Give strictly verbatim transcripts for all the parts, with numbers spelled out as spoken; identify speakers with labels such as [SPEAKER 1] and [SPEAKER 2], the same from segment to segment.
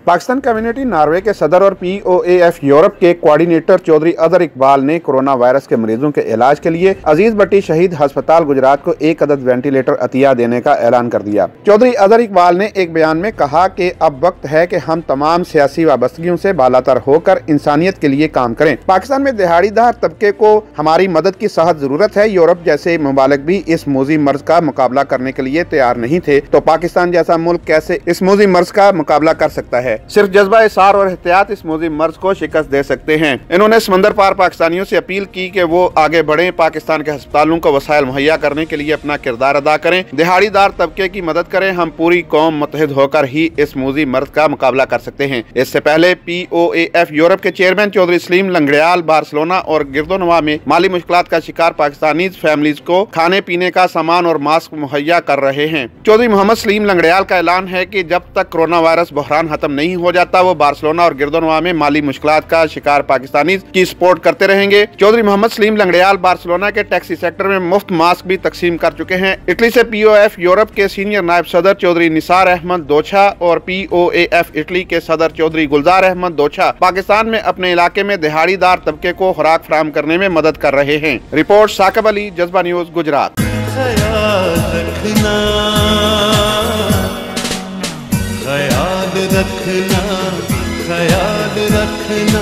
[SPEAKER 1] Pakistan community Norway के सदर और P O A F Europe के कोऑर्डिनेटर चौधरी अदर इकबाल ने कोरोना वायरस के मरीजों के इलाज के लिए अजीज भट्टी शहीद अस्पताल गुजरात को एक अदद वेंटिलेटर अतिया देने का ऐलान कर दिया। चौधरी अदर इकबाल ने एक बयान में कहा कि अब वक्त है कि हम तमाम सियासी वाबस्तगियों से बालातर होकर इंसानियत के लिए काम करें। पाकिस्तान में दिहाड़ीदार तबके को हमारी मदद की सख्त जरूरत है। यूरोप जैसे ममालिक भी इस मोजी मर्ज का मुकाबला करने के लिए तैयार नहीं थे, तो पाकिस्तान जैसा मुल्क कैसे इस मोजी मर्ज का मुकाबला कर सकता है। सिर्फ जज्बा इसार और एहतियात इस मोजी मर्ज को शिकस्त दे सकते हैं। इन्होंने समंदर पार पाकिस्तानियों से अपील की कि वो आगे बढ़ें, पाकिस्तान के अस्पतालों को वसाइल मुहैया करने के लिए अपना किरदार अदा करें, दिहाड़ीदार तबके की मदद करें। हम पूरी कौम मुत्तहिद होकर ही इस मोजी मर्ज का मुकाबला कर सकते हैं। इससे पहले P O A F Europe के चेयरमैन चौधरी सलीम लंगड़ियाल बार्सिलोना और गिरदोनवा में माली मुश्किलात का शिकार पाकिस्तानी फैमिलीज को खाने पीने का सामान और मास्क मुहैया कर रहे हैं। चौधरी मोहम्मद सलीम लंगड़ियाल का ऐलान है कि जब तक कोरोना वायरस बहरान खत्म नहीं हो जाता, वो बार्सिलोना और गिरदोनवा में माली मुश्किलात का शिकार पाकिस्तानी की सपोर्ट करते रहेंगे। चौधरी मोहम्मद सलीम लंगड़ियाल बार्सिलोना के टैक्सी सेक्टर में मुफ्त मास्क भी तकसीम कर चुके हैं। इटली से पी ओ एफ यूरोप के सीनियर नायब सदर चौधरी निसार अहमद दोछा और P O A F Italy के सदर चौधरी गुलजार अहमद दोछा पाकिस्तान में अपने इलाके में दिहाड़ीदार तबके को खुराक फराहम करने में मदद कर रहे हैं। रिपोर्ट साकिब अली, जज्बा न्यूज, गुजरात।
[SPEAKER 2] ख्याल रखना, ख्याल रखना, ख्याल रखना,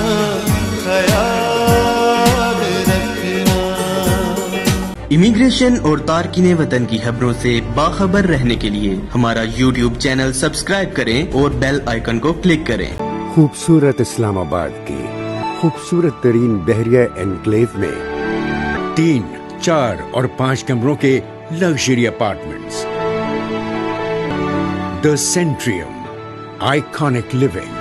[SPEAKER 2] ख्याल रखना।
[SPEAKER 3] इमिग्रेशन और तारकीने वतन की खबरों से बाखबर रहने के लिए हमारा यूट्यूब चैनल सब्सक्राइब करें और बेल आइकन को क्लिक करें।
[SPEAKER 4] खूबसूरत इस्लामाबाद की खूबसूरत तरीन बहरिया एनक्लेव में तीन, चार और पांच कमरों के luxury apartments. The Centrium, iconic living.